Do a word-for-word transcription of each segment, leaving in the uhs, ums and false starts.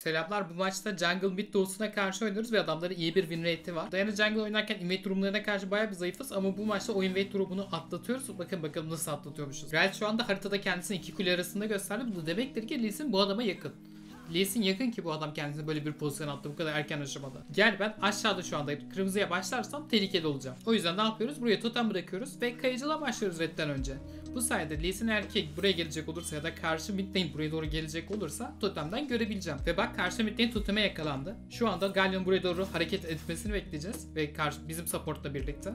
Selamlar, bu maçta jungle mid doğusuna karşı oynuyoruz ve adamların iyi bir win rate'i var. Diana jungle oynarken invade durumlarına karşı bayağı bir zayıfız ama bu maçta o invade durumunu atlatıyoruz. Bakın bakalım nasıl atlatıyormuşuz. Real şu anda haritada kendisini iki kule arasında gösterdi. Bu da demektir ki Lee Sin bu adama yakın. Lee Sin yakın ki bu adam kendisini böyle bir pozisyon attı bu kadar erken aşamada. Gel ben aşağıda şu anda kırmızıya başlarsam tehlikeli olacağım. O yüzden ne yapıyoruz? Buraya totem bırakıyoruz ve kayıcılığa başlıyoruz redden önce. Bu sayede Lee Sin erkek buraya gelecek olursa ya da karşı mid lane buraya doğru gelecek olursa totemden görebileceğim. Ve bak karşı mid lane toteme yakalandı. Şu anda Galyon buraya doğru hareket etmesini bekleyeceğiz ve karşı bizim supportla birlikte.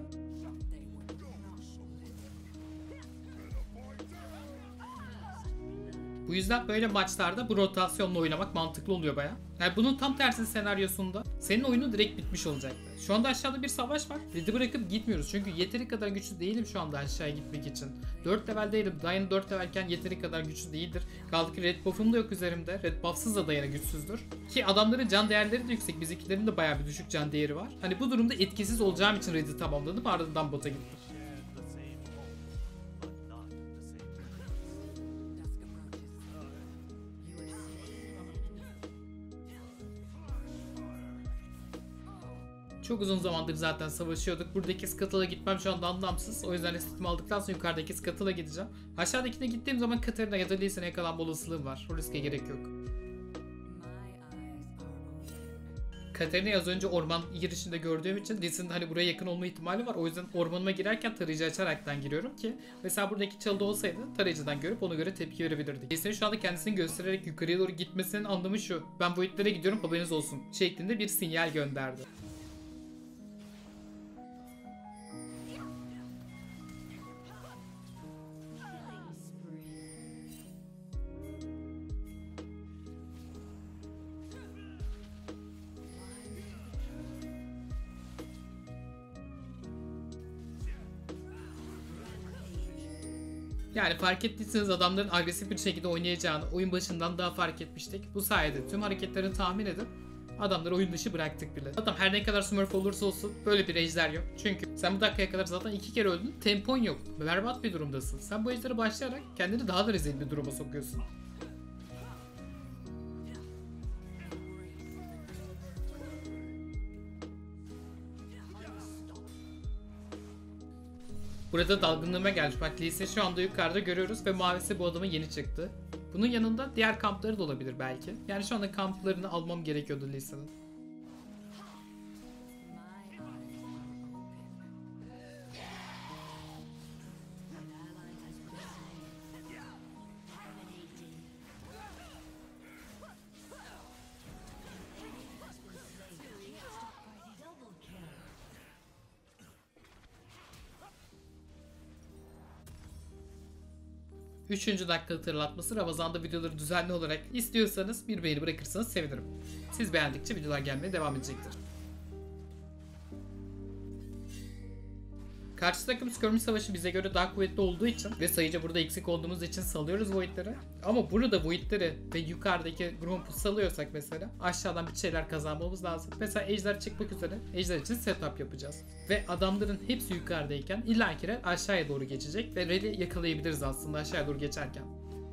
Bu yüzden böyle maçlarda bu rotasyonla oynamak mantıklı oluyor baya. Yani bunun tam tersi senaryosunda senin oyunu direkt bitmiş olacaktı. Şu anda aşağıda bir savaş var. Red'i bırakıp gitmiyoruz. Çünkü yeteri kadar güçlü değilim şu anda aşağıya gitmek için. dört level değilim. Diana dört levelken yeteri kadar güçlü değildir. Kaldı ki red buff'um da yok üzerimde. Red buff'sız da Diana güçsüzdür. Ki adamların can değerleri de yüksek. Bizimkilerin de bayağı bir düşük can değeri var. Hani bu durumda etkisiz olacağım için red'i tamamladım. Ardından bota gittim. Çok uzun zamandır zaten savaşıyorduk. Buradaki Scuttle'a gitmem şu anda anlamsız. O yüzden resetimi aldıktan sonra yukarıdaki Scuttle'a gideceğim. Aşağıdakine gittiğim zaman Katarina ya da Lee Sin'e yakalanma olasılığım var. O riske gerek yok. Katarina'yı az önce orman girişinde gördüğüm için Lee Sin'in hani buraya yakın olma ihtimali var. O yüzden ormanıma girerken tarayıcı açaraktan giriyorum ki mesela buradaki çalıda olsaydı tarayıcıdan görüp ona göre tepki verebilirdik. Lee Sin şu anda kendisini göstererek yukarıya doğru gitmesinin anlamı şu: ben bu itlere gidiyorum, haberiniz olsun şeklinde bir sinyal gönderdi. Yani fark ettiyseniz adamların agresif bir şekilde oynayacağını oyun başından daha fark etmiştik. Bu sayede tüm hareketlerini tahmin edip adamları oyun dışı bıraktık bile. Adam her ne kadar smurf olursa olsun böyle bir ejder yok. Çünkü sen bu dakikaya kadar zaten iki kere öldün, tempon yok. Berbat bir durumdasın. Sen bu ejderi başlayarak kendini daha da rezil bir duruma sokuyorsun. Burada dalgınlığıma gelmiş. Bak Lee Sin şu anda yukarıda görüyoruz ve mavisi bu adamın yeni çıktı. Bunun yanında diğer kampları da olabilir belki. Yani şu anda kamplarını almam gerekiyordu Lee Sin'in. üçüncü dakika hatırlatması. Ramazan'da videoları düzenli olarak istiyorsanız bir beğeni bırakırsanız sevinirim. Siz beğendikçe videolar gelmeye devam edecektir. Karşı takım skirmish savaşı bize göre daha kuvvetli olduğu için ve sayıca burada eksik olduğumuz için salıyoruz voidleri. Ama burada voidleri ve yukarıdaki grump'u salıyorsak mesela aşağıdan bir şeyler kazanmamız lazım. Mesela ejder çıkmak üzere, ejder için setup yapacağız. Ve adamların hepsi yukarıdayken illaki Rel aşağıya doğru geçecek ve Rel'i yakalayabiliriz aslında aşağıya doğru geçerken.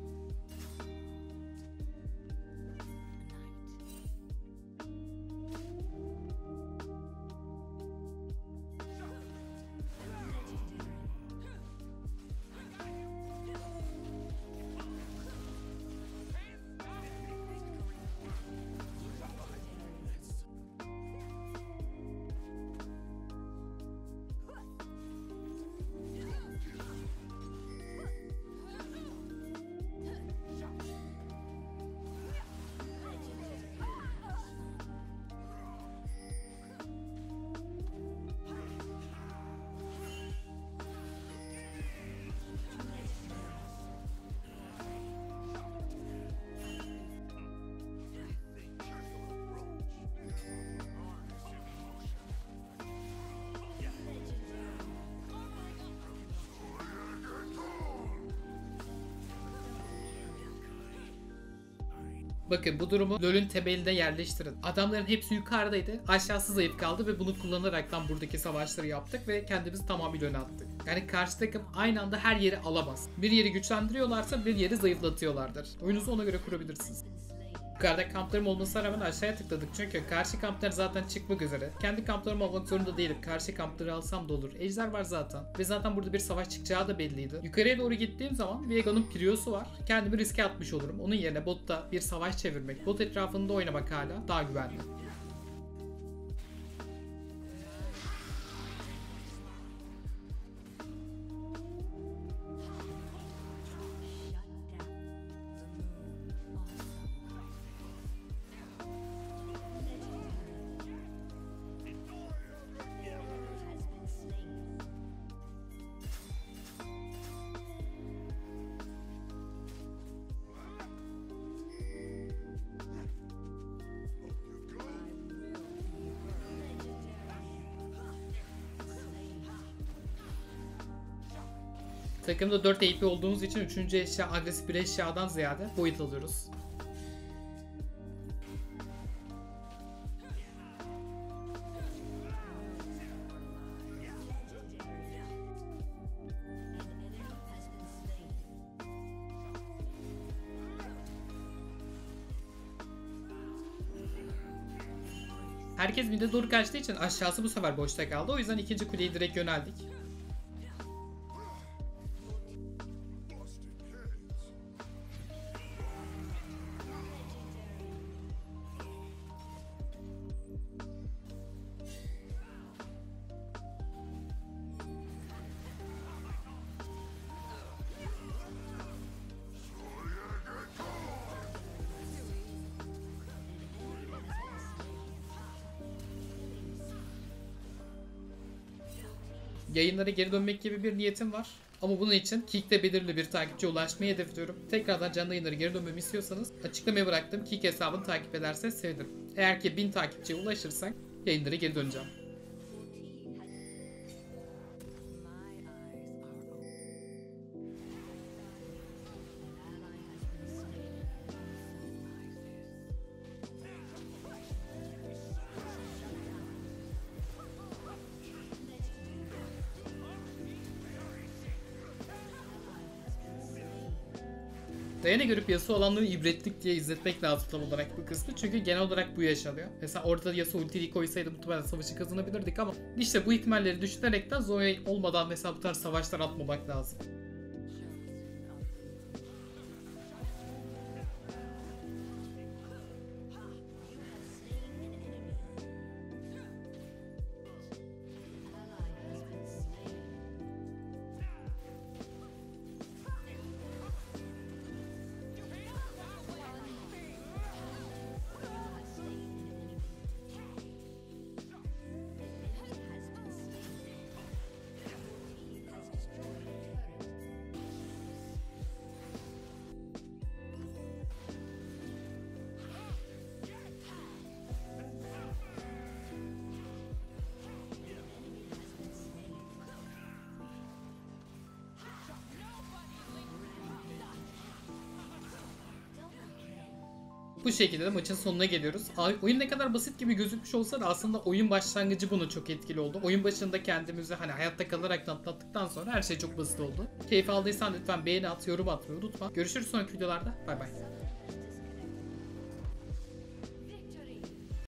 Bakın bu durumu LoL'ün temelinde yerleştirin. Adamların hepsi yukarıdaydı. Aşağısı zayıf kaldı ve bunu kullanaraktan buradaki savaşları yaptık ve kendimizi tamamıyla öne attık. Yani karşı takım aynı anda her yeri alamaz. Bir yeri güçlendiriyorlarsa bir yeri zayıflatıyorlardır. Oyunuzu ona göre kurabilirsiniz. Yukarıda kamplarım olmasına rağmen aşağıya tıkladık çünkü karşı kamplar zaten çıkmak üzere. Kendi kamplarımı almak zorunda değilim. Karşı kampları alsam da olur. Ejder var zaten. Ve zaten burada bir savaş çıkacağı da belliydi. Yukarıya doğru gittiğim zaman Viega'nın Piriosu var. Kendimi riske atmış olurum. Onun yerine botta bir savaş çevirmek, bot etrafında oynamak hala daha güvenli. Takımda dört A P olduğumuz için üçüncü eşya agresif bir eşyadan ziyade boyut alıyoruz. Herkes mid'e doğru kaçtığı için aşağısı bu sefer boşta kaldı. O yüzden ikinci kuleye direkt yöneldik. Yayınlara geri dönmek gibi bir niyetim var. Ama bunun için Kick'te belirli bir takipçiye ulaşmayı hedefliyorum. Tekrardan canlı yayınlara geri dönmemi istiyorsanız açıklamaya bıraktığım Kick hesabını takip ederseniz sevinirim. Eğer ki bin takipçiye ulaşırsak yayınlara geri döneceğim. Diana görüp Yasuo olanları ibretlik diye izletmek lazım tam olarak bu kısmı. Çünkü genel olarak bu yaşanıyor. Mesela orada Yasuo ultiyi koysaydı muhtemelen savaşı kazanabilirdik ama işte bu ihtimalleri düşünerekten Zoe olmadan mesela bu tarz savaşlar atmamak lazım. Bu şekilde de maçın sonuna geliyoruz. Oyun ne kadar basit gibi gözükmüş olsa da aslında oyun başlangıcı bunun çok etkili oldu. Oyun başında kendimizi hani hayatta kalarak atlattıktan sonra her şey çok basit oldu. Keyif aldıysan lütfen beğeni at, yorum atmayı unutma. Görüşürüz sonraki videolarda. Bay bay.